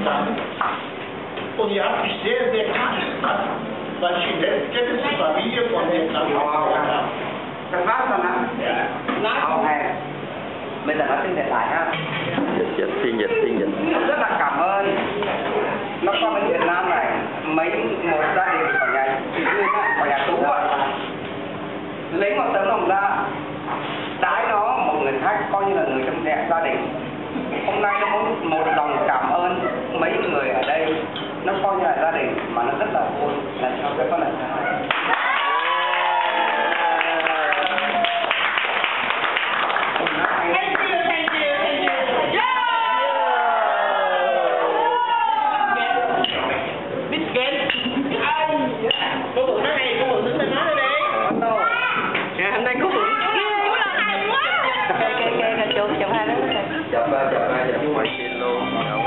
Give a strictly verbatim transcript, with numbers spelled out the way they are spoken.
Und ihr habt mich sehr, sehr kritisch gemacht, weil ich in der städtischen Familie von der Klavier habe. Các bác còn ạ? Hào hè. Bây giờ nói tiếng hiện đại ha. Dịch dịch phiên dịch phiên dịch. Rất là cảm ơn nó qua bên Việt Nam này mấy một gia đình ở nhà chị Duyên á, ở nhà Tú ạ, lấy một tấm lòng ra đãi nó một người khách coi như là người trong nhà gia đình. Hôm nay nó muốn một lòng cảm ơn mấy người ở đây, nó coi như là gia đình mà nó rất là vui là cho cái con lần này. Chụp ba chụp ba chụp ngoài xin luôn.